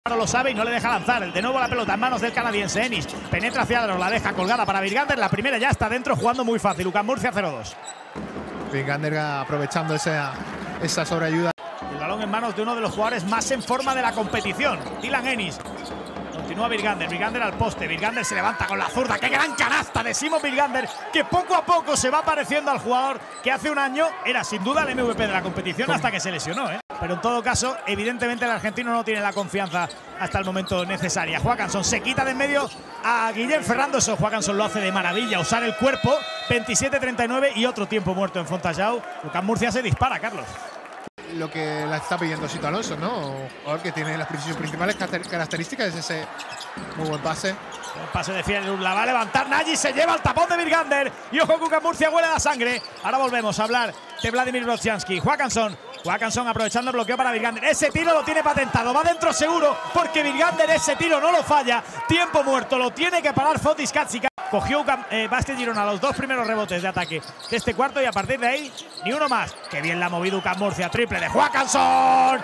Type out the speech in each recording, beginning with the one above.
Lo sabe y no le deja lanzar. De nuevo la pelota en manos del canadiense. Ennis penetra hacia adentro, la deja colgada para Virgander. La primera ya está dentro, jugando muy fácil. UCAM Murcia 0-2. Virgander aprovechando esa sobreayuda. El balón en manos de uno de los jugadores más en forma de la competición, Dylan Ennis. Continúa Virgander, Virgander al poste, Virgander se levanta con la zurda. ¡Qué gran canasta de Simon Virgander! Que poco a poco se va pareciendo al jugador que hace un año era sin duda el MVP de la competición hasta que se lesionó, ¿eh? Pero en todo caso, evidentemente el argentino no tiene la confianza hasta el momento necesaria. Joaquinson se quita de en medio a Guillem Ferrando. Eso Joaquinson lo hace de maravilla, usar el cuerpo. 27-39 y otro tiempo muerto en Fontajau. UCAM Murcia se dispara, Carlos. Lo que la está pidiendo Sito Alonso, ¿no? Un jugador que tiene las principales características es ese muy buen pase. El pase de Fiel, la va a levantar Nagy, se lleva el tapón de Virgander. Y ojo que UCAM Murcia huele la sangre. Ahora volvemos a hablar de Vladimir Wojciechowski. Joaquinson aprovechando el bloqueo para Virgander. Ese tiro lo tiene patentado, va dentro seguro, porque Virgander ese tiro no lo falla. Tiempo muerto, lo tiene que parar Fotis Katsika. Cogió Vázquez Girona los dos primeros rebotes de ataque de este cuarto y a partir de ahí ni uno más. Qué bien la ha movido UCAM Murcia. Triple de Joaquinson.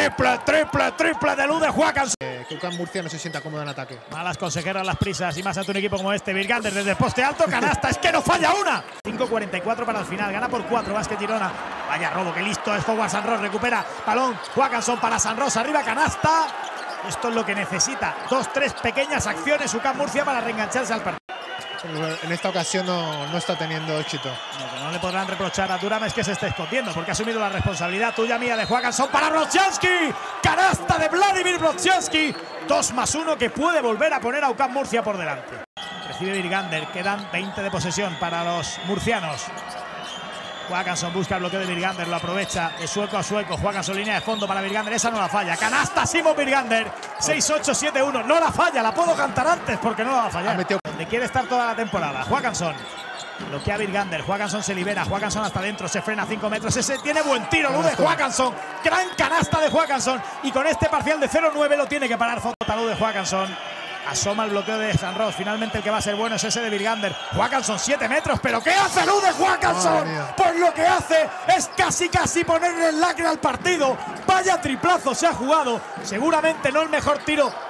Triple de luz de Joaquinson. Que UCAM Murcia no se sienta cómodo en ataque. Malas consejeras las prisas y más ante un equipo como este. Virgander desde el poste alto, canasta. Es que no falla una. 5:44 para el final. Gana por 4 Vázquez Girona. Vaya robo, que listo es Howard Sanros. Recupera balón Joaquinson para Sanros. Arriba canasta. Esto es lo que necesita. 2-3 pequeñas acciones UCAM Murcia para reengancharse al partido. En esta ocasión no está teniendo éxito. No le podrán reprochar a Durán es que se esté escondiendo, porque ha asumido la responsabilidad tuya mía de Joaquinson para Wojciechowski. Canasta de Vladimir Wojciechowski. 2+1 que puede volver a poner a UCAM Murcia por delante. Recibe Virgander, quedan 20 de posesión para los murcianos. Joaquinson busca el bloqueo de Virgander, lo aprovecha de sueco a sueco. Joaquinson línea de fondo para Virgander, esa no la falla. Canasta Simon Virgander, 6-8-7-1. No la falla, la puedo cantar antes porque no la va a fallar. Donde quiere estar toda la temporada. Joaquinson bloquea a Virgander, Joaquinson se libera, Joaquinson hasta adentro, se frena a 5 metros. Ese tiene buen tiro, luz de Joaquinson. Gran canasta de Joaquinson y con este parcial de 0-9 lo tiene que parar Fotalú de Joaquinson. Asoma el bloqueo de Sanros. Finalmente el que va a ser bueno es ese de Virgander. Joaquinson 7 metros. ¿Pero qué hace luz de Joaquinson? Pues lo que hace es casi ponerle el lacre al partido. Vaya triplazo se ha jugado. Seguramente no el mejor tiro